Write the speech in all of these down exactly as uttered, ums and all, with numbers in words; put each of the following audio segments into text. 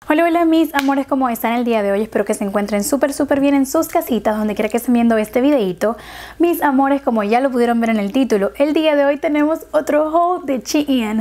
Hola, hola mis amores, ¿cómo están el día de hoy? Espero que se encuentren súper súper bien en sus casitas, donde quiera que estén viendo este videito. Mis amores, como ya lo pudieron ver en el título, el día de hoy tenemos otro haul de Shein.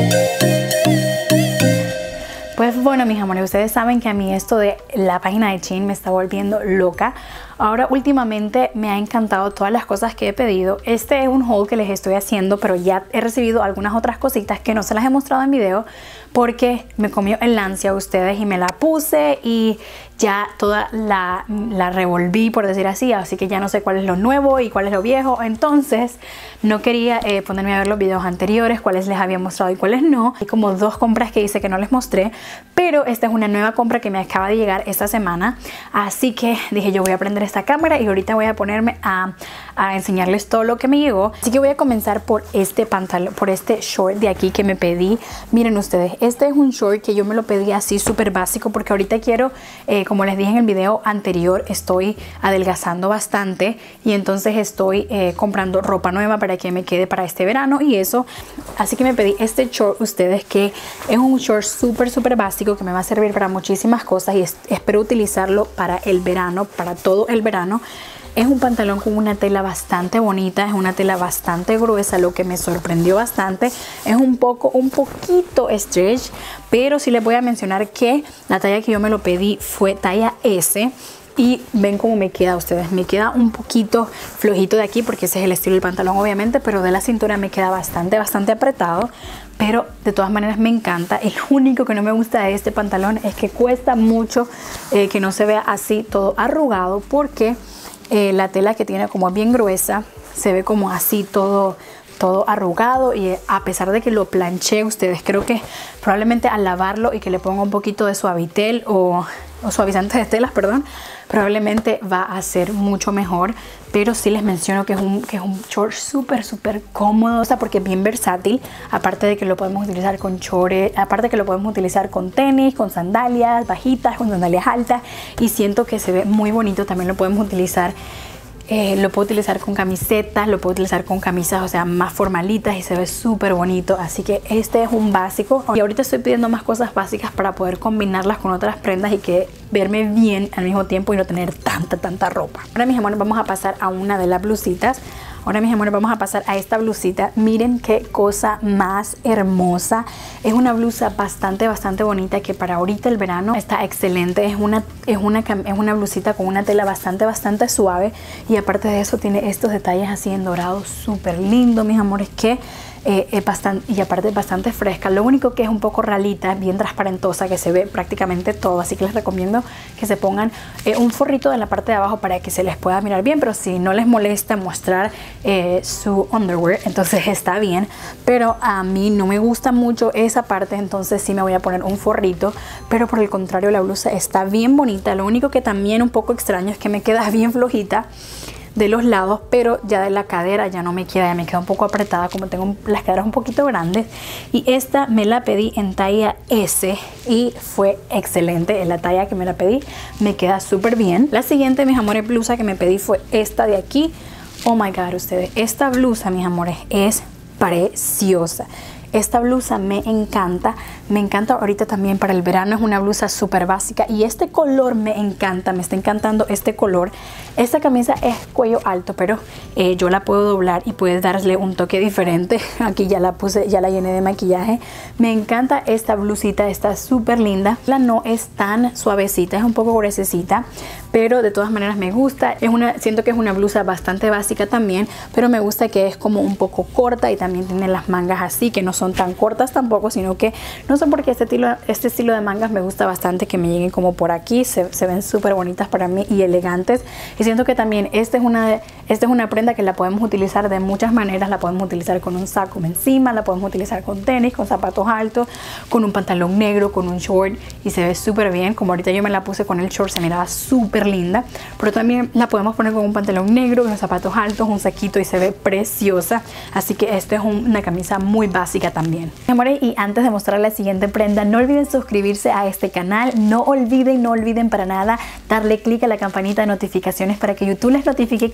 Pues bueno, mis amores, ustedes saben que a mí esto de la página de Shein me está volviendo loca. Ahora últimamente me ha encantado todas las cosas que he pedido. Este es un haul que les estoy haciendo, pero ya he recibido algunas otras cositas que no se las he mostrado en video porque me comió el ansia a ustedes y me la puse y ya toda la, la revolví, por decir así, así que ya no sé cuál es lo nuevo y cuál es lo viejo. Entonces no quería eh, ponerme a ver los videos anteriores, cuáles les había mostrado y cuáles no. Hay como dos compras que hice que no les mostré, pero esta es una nueva compra que me acaba de llegar esta semana, así que dije yo voy a prender esta cámara y ahorita voy a ponerme a, a enseñarles todo lo que me llegó. Así que voy a comenzar por este pantalón, por este short de aquí que me pedí. Miren ustedes, este es un short que yo me lo pedí así súper básico porque ahorita quiero, eh, como les dije en el video anterior, estoy adelgazando bastante y entonces estoy eh, comprando ropa nueva para que me quede para este verano y eso. Así que me pedí este short ustedes, que es un short súper súper básico que me va a servir para muchísimas cosas y es, espero utilizarlo para el verano, para todo el verano. Es un pantalón con una tela bastante bonita, es una tela bastante gruesa, lo que me sorprendió bastante. Es un poco, un poquito stretch, pero sí les voy a mencionar que la talla que yo me lo pedí fue talla S. Y ven cómo me queda ustedes, me queda un poquito flojito de aquí porque ese es el estilo del pantalón obviamente, pero de la cintura me queda bastante, bastante apretado. Pero de todas maneras me encanta. El único que no me gusta de este pantalón es que cuesta mucho eh, que no se vea así todo arrugado, porque eh, la tela que tiene como bien gruesa se ve como así todo todo arrugado, y a pesar de que lo planché ustedes, creo que probablemente al lavarlo y que le ponga un poquito de suavitel o, o suavizante de telas, perdón, probablemente va a ser mucho mejor. Pero sí les menciono que es un, que es un short súper súper cómodo, o sea, porque es bien versátil, aparte de que lo podemos utilizar con chores, aparte de que lo podemos utilizar con tenis, con sandalias bajitas, con sandalias altas, y siento que se ve muy bonito. También lo podemos utilizar Eh, lo puedo utilizar con camisetas, lo puedo utilizar con camisas, o sea, más formalitas, y se ve súper bonito. Así que este es un básico. Y ahorita estoy pidiendo más cosas básicas para poder combinarlas con otras prendas y que verme bien al mismo tiempo y no tener tanta, tanta ropa. Ahora, mis amores, vamos a pasar a una de las blusitas. Ahora, mis amores, vamos a pasar a esta blusita. Miren qué cosa más hermosa. Es una blusa bastante, bastante bonita que para ahorita el verano está excelente. Es una, es una, es una blusita con una tela bastante, bastante suave. Y aparte de eso tiene estos detalles así en dorado súper lindo, mis amores, que eh, es bastante, y aparte es bastante fresca. Lo único que es un poco ralita, bien transparentosa, que se ve prácticamente todo. Así que les recomiendo que se pongan eh, un forrito en la parte de abajo para que se les pueda mirar bien. Pero si no les molesta mostrar Eh, su underwear, entonces está bien, pero a mí no me gusta mucho esa parte, entonces sí me voy a poner un forrito. Pero por el contrario, la blusa está bien bonita. Lo único que también un poco extraño es que me queda bien flojita de los lados, pero ya de la cadera ya no me queda, ya me queda un poco apretada, como tengo las caderas un poquito grandes. Y esta me la pedí en talla S y fue excelente. En la talla que me la pedí me queda súper bien. La siguiente, mis amores, blusa que me pedí fue esta de aquí. Oh my god, ustedes, esta blusa, mis amores, es preciosa. Esta blusa me encanta, me encanta ahorita también para el verano. Es una blusa súper básica y este color me encanta, me está encantando este color. Esta camisa es cuello alto, pero eh, yo la puedo doblar y puedes darle un toque diferente. Aquí ya la puse, ya la llené de maquillaje. Me encanta esta blusita, está súper linda. La no es tan suavecita, es un poco gruesecita, pero de todas maneras me gusta. Es una, siento que es una blusa bastante básica también, pero me gusta que es como un poco corta y también tiene las mangas así, que no son tan cortas tampoco, sino que no sé por qué este estilo, este estilo de mangas me gusta bastante, que me lleguen como por aquí. Se, se ven súper bonitas para mí y elegantes. Y siento que también esta es, una, esta es una prenda que la podemos utilizar de muchas maneras. La podemos utilizar con un saco encima, la podemos utilizar con tenis, con zapatos altos, con un pantalón negro, con un short, y se ve súper bien. Como ahorita yo me la puse con el short, se miraba súper linda, pero también la podemos poner con un pantalón negro, con zapatos altos, un saquito, y se ve preciosa. Así que esta es un, una camisa muy básica también. Amores, y antes de mostrar la siguiente prenda, no olviden suscribirse a este canal. No olviden, no olviden para nada darle clic a la campanita de notificaciones para que YouTube les notifique cada vez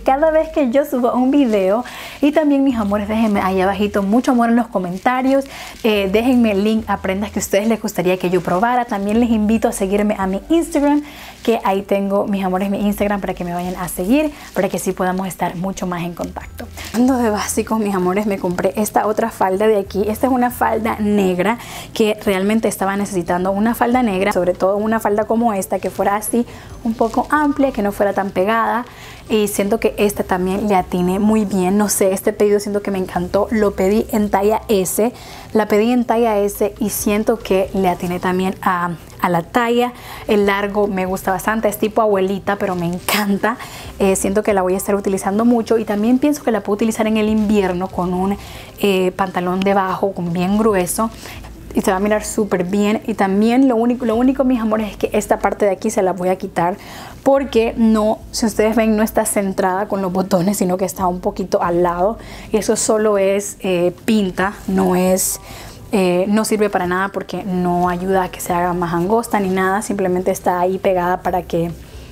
vez que yo suba un video. Y también, mis amores, déjenme ahí abajito mucho amor en los comentarios, eh, déjenme el link a prendas que a ustedes les gustaría que yo probara. También les invito a seguirme a mi Instagram, que ahí tengo, mis amores, mi Instagram, para que me vayan a seguir, para que así podamos estar mucho más en contacto. Hablando de básicos, mis amores, me compré esta otra falda de aquí. Esta es una falda negra que realmente estaba necesitando una falda negra, sobre todo una falda como esta, que fuera así un poco amplia, que no fuera tan pegada. Y siento que esta también le atiné muy bien. No sé, este pedido siento que me encantó. Lo pedí en talla S, la pedí en talla S y siento que le atiné también a, a la talla. El largo me gusta bastante, es tipo abuelita, pero me encanta. Eh, siento que la voy a estar utilizando mucho y también pienso que la puedo utilizar en el invierno con un eh, pantalón debajo, con bien grueso. Y se va a mirar súper bien. Y también lo único, lo único, mis amores, es que esta parte de aquí se la voy a quitar, porque no, si ustedes ven, no está centrada con los botones, sino que está un poquito al lado. Y eso solo es eh, pinta, no es... Eh, no sirve para nada, porque no ayuda a que se haga más angosta ni nada. Simplemente está ahí pegada para que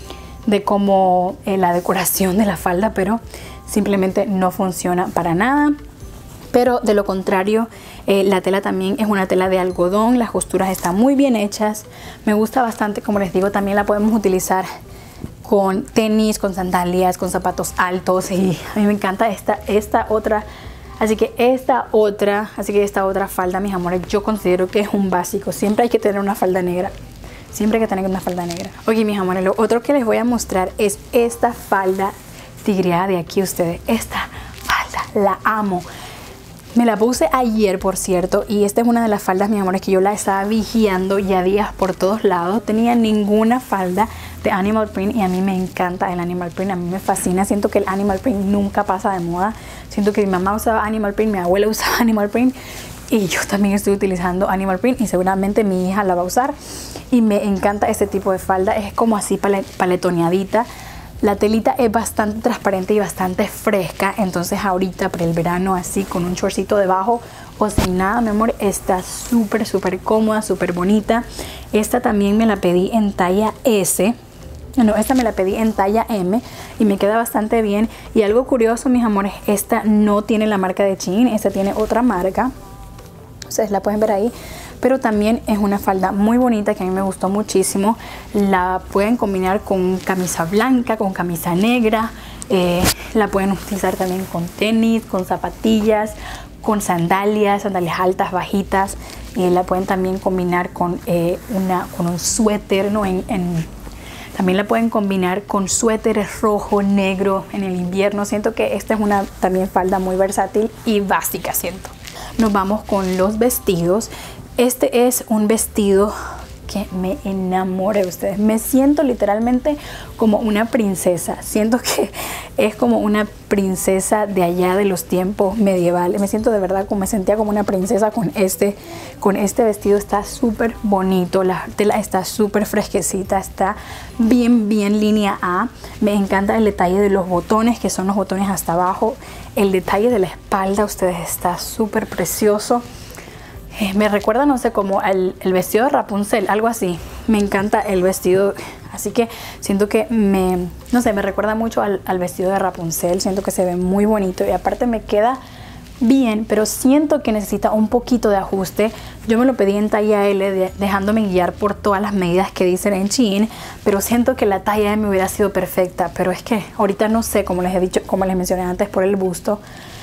de como eh, la decoración de la falda, pero simplemente no funciona para nada. Pero de lo contrario, eh, la tela también es una tela de algodón, las costuras están muy bien hechas, me gusta bastante. Como les digo, también la podemos utilizar con tenis, con sandalias, con zapatos altos, y a mí me encanta esta, esta otra. Así que esta otra, así que esta otra falda, mis amores, yo considero que es un básico. Siempre hay que tener una falda negra. Siempre hay que tener una falda negra. Oye, mis amores, lo otro que les voy a mostrar es esta falda tigreada de aquí, ustedes. Esta falda, la amo. Me la puse ayer, por cierto, y esta es una de las faldas, mis amores, que yo la estaba vigiando ya días por todos lados. Tenía ninguna falda de animal print y a mí me encanta el animal print, a mí me fascina. Siento que el animal print nunca pasa de moda. Siento que mi mamá usaba animal print, mi abuela usaba animal print y yo también estoy utilizando animal print y seguramente mi hija la va a usar. Y me encanta este tipo de falda, es como así paletoneadita. La telita es bastante transparente y bastante fresca, entonces ahorita para el verano así con un shortcito debajo o sin nada, mi amor, está súper súper cómoda, súper bonita. Esta también me la pedí en talla S. No, esta me la pedí en talla M y me queda bastante bien. Y algo curioso, mis amores, esta no tiene la marca de Shein, esta tiene otra marca. Ustedes la pueden ver ahí. Pero también es una falda muy bonita que a mí me gustó muchísimo. La pueden combinar con camisa blanca, con camisa negra. Eh, la pueden utilizar también con tenis, con zapatillas, con sandalias, sandalias altas, bajitas. Y la pueden también combinar con, eh, una, con un suéter, ¿no? En, en, también la pueden combinar con suéteres rojo, negro en el invierno. Siento que esta es una también falda muy versátil y básica, siento. Nos vamos con los vestidos. Este es un vestido que me enamora de ustedes. Me siento literalmente como una princesa. Siento que es como una princesa de allá de los tiempos medievales. Me siento de verdad como me sentía como una princesa con este, con este vestido. Está súper bonito. La tela está súper fresquecita. Está bien, bien línea A. Me encanta el detalle de los botones, que son los botones hasta abajo. El detalle de la espalda, ustedes, está súper precioso. Eh, me recuerda, no sé, como el, el vestido de Rapunzel, algo así. Me encanta el vestido, así que siento que me, no sé, me recuerda mucho al, al vestido de Rapunzel. Siento que se ve muy bonito y aparte me queda bien, pero siento que necesita un poquito de ajuste. Yo me lo pedí en talla L, de, dejándome guiar por todas las medidas que dicen en Shein, pero siento que la talla M hubiera sido perfecta. Pero es que ahorita no sé, como les he dicho, como les mencioné antes, por el busto.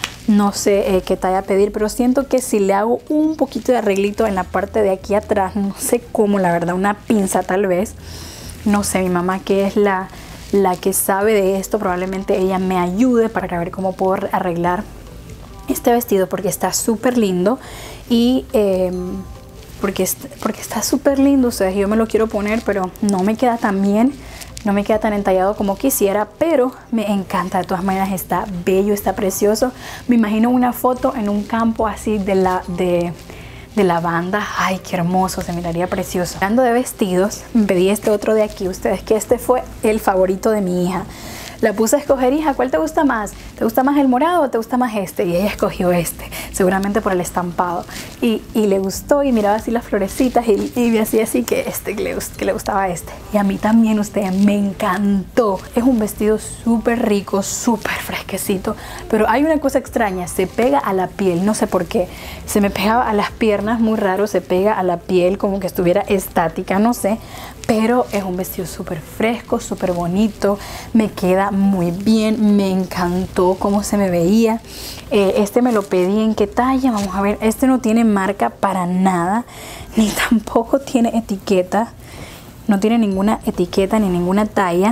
No sé eh, qué talla pedir, pero siento que si le hago un poquito de arreglito en la parte de aquí atrás, no sé cómo, la verdad, una pinza tal vez, no sé, mi mamá, que es la, la que sabe de esto, probablemente ella me ayude para ver cómo puedo arreglar este vestido, porque está súper lindo y eh, porque, porque está súper lindo. O sea, yo me lo quiero poner, pero no me queda tan bien. No me queda tan entallado como quisiera, pero me encanta. De todas maneras, está bello, está precioso. Me imagino una foto en un campo así de la de, de lavanda. Ay, qué hermoso, se miraría precioso. Hablando de vestidos, me pedí este otro de aquí. Ustedes, que este fue el favorito de mi hija. La puse a escoger, hija, ¿cuál te gusta más? ¿Te gusta más el morado o te gusta más este? Y ella escogió este. seguramente por el estampado. Y, y le gustó y miraba así las florecitas y, y me hacía así que, este, que, le, que le gustaba este. Y a mí también, ustedes, me encantó. Es un vestido súper rico, súper fresquecito. Pero hay una cosa extraña, se pega a la piel, no sé por qué. Se me pegaba a las piernas, muy raro, se pega a la piel como que estuviera estática, no sé. Pero es un vestido súper fresco, súper bonito, me queda muy bien, me encantó cómo se me veía. Eh, este me lo pedí en qué talla, vamos a ver, este no tiene marca para nada, ni tampoco tiene etiqueta, no tiene ninguna etiqueta ni ninguna talla.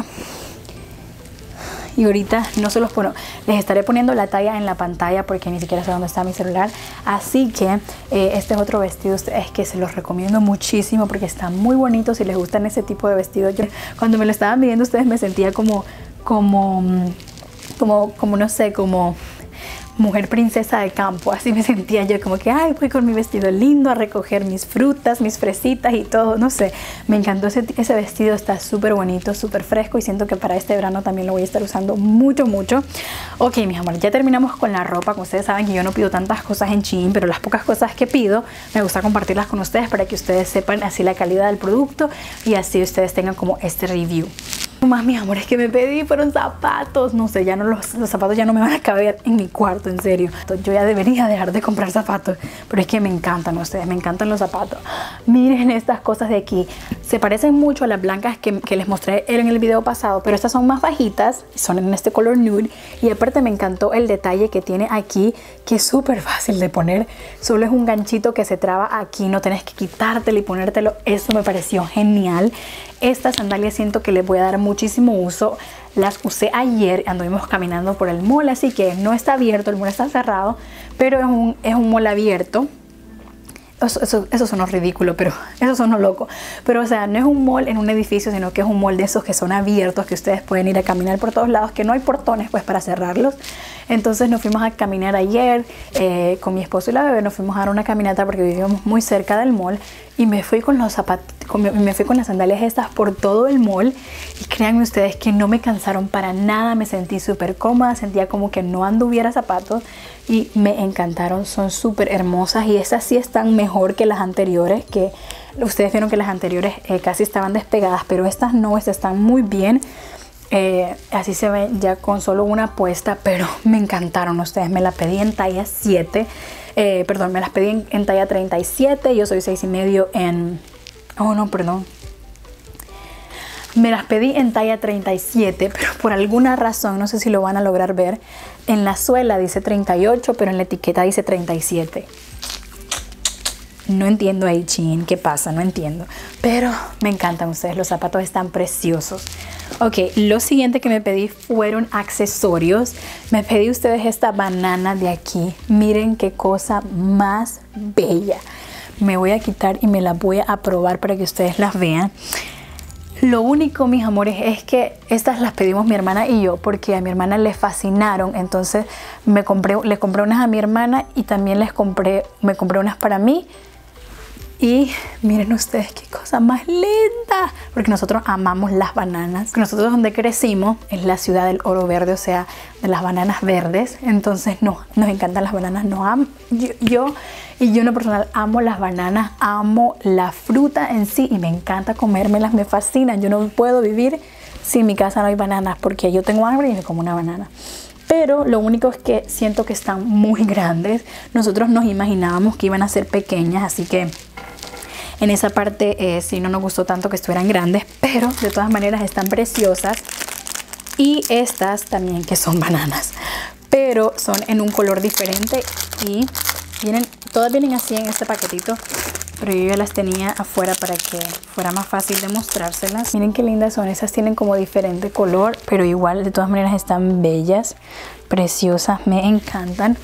Y ahorita no se los pongo, les estaré poniendo la talla en la pantalla porque ni siquiera sé dónde está mi celular. Así que eh, este es otro vestido, es que se los recomiendo muchísimo porque está muy bonito. Si les gustan ese tipo de vestidos, yo cuando me lo estaban viendo ustedes me sentía como, como, como, como no sé, como mujer princesa de campo, así me sentía yo, como que ay, voy con mi vestido lindo a recoger mis frutas, mis fresitas y todo, no sé, me encantó ese, ese vestido, está súper bonito, súper fresco y siento que para este verano también lo voy a estar usando mucho, mucho. Ok, mis amores, ya terminamos con la ropa. Como ustedes saben que yo no pido tantas cosas en Shein, pero las pocas cosas que pido me gusta compartirlas con ustedes para que ustedes sepan así la calidad del producto y así ustedes tengan como este review. Más, mis amores, que me pedí fueron zapatos. No sé, ya no los, los zapatos ya no me van a caber en mi cuarto, en serio. Yo ya debería dejar de comprar zapatos, pero es que me encantan ustedes, me encantan los zapatos. Miren estas cosas de aquí, se parecen mucho a las blancas que, que les mostré en el video pasado, pero estas son más bajitas, son en este color nude. Y aparte me encantó el detalle que tiene aquí, que es súper fácil de poner. Solo es un ganchito que se traba aquí, no tenés que quitártelo y ponértelo. Eso me pareció genial. Estas sandalias siento que les voy a dar muchísimo uso. Las usé ayer, anduvimos caminando por el mall, así que no está abierto, el mall está cerrado, pero es un, es un mall abierto. Eso, eso, eso sonó ridículo, pero eso sonó loco. Pero o sea, no es un mall en un edificio, sino que es un mall de esos que son abiertos, que ustedes pueden ir a caminar por todos lados, que no hay portones pues para cerrarlos. Entonces nos fuimos a caminar ayer eh, con mi esposo y la bebé, nos fuimos a dar una caminata porque vivíamos muy cerca del mall. Y me fui con los zapatos, me fui con las sandalias estas por todo el mall. Y créanme ustedes que no me cansaron para nada, me sentí súper cómoda, sentía como que no anduviera zapatos. Y me encantaron, son súper hermosas y estas sí están mejor que las anteriores, que ustedes vieron que las anteriores eh, casi estaban despegadas, pero estas no, estas están muy bien. Eh, así se ve ya con solo una puesta, pero me encantaron ustedes. Me la pedí en talla siete, eh, perdón, me las pedí en, en talla treinta y siete, yo soy seis y medio en, oh no, perdón, me las pedí en talla treinta y siete, pero por alguna razón, no sé si lo van a lograr ver, en la suela dice treinta y ocho, pero en la etiqueta dice treinta y siete. No entiendo ahí, Shein, qué pasa, no entiendo. Pero me encantan ustedes, los zapatos están preciosos. Ok, lo siguiente que me pedí fueron accesorios. Me pedí ustedes esta banana de aquí. Miren qué cosa más bella. Me voy a quitar y me la voy a probar para que ustedes las vean. Lo único, mis amores, es que estas las pedimos mi hermana y yo porque a mi hermana le fascinaron. Entonces me compré, le compré unas a mi hermana y también les compré, me compré unas para mí. Y miren ustedes qué cosa más linda, porque nosotros amamos las bananas. Nosotros donde crecimos es la ciudad del oro verde, o sea, de las bananas verdes. Entonces no, nos encantan las bananas. Nos am yo, yo y yo en lo personal amo las bananas, amo la fruta en sí y me encanta comérmelas, me fascinan. Yo no puedo vivir si en mi casa no hay bananas porque yo tengo hambre y me como una banana. Pero lo único es que siento que están muy grandes. Nosotros nos imaginábamos que iban a ser pequeñas, así que en esa parte eh, sí no nos gustó tanto que estuvieran grandes, pero de todas maneras están preciosas. Y estas también que son bananas, pero son en un color diferente y vienen, todas vienen así en este paquetito, pero yo ya las tenía afuera para que fuera más fácil de mostrárselas. Miren qué lindas son, esas tienen como diferente color, pero igual de todas maneras están bellas, preciosas, me encantan.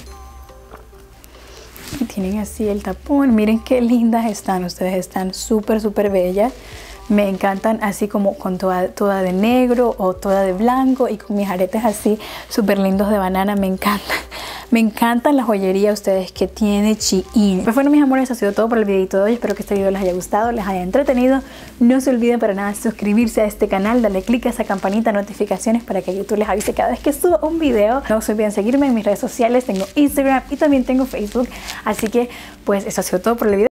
Y tienen así el tapón, miren qué lindas están, ustedes están súper súper bellas. me encantan así como con toda, toda de negro o toda de blanco y con mis aretes así súper lindos de banana. Me encantan. Me encantan la joyería ustedes que tiene Shein. Pues bueno, mis amores, eso ha sido todo por el videito de hoy. Espero que este video les haya gustado, les haya entretenido. No se olviden para nada suscribirse a este canal, darle click a esa campanita de notificaciones para que YouTube les avise cada vez que suba un video. No se olviden seguirme en mis redes sociales, tengo Instagram y también tengo Facebook. Así que pues eso ha sido todo por el video.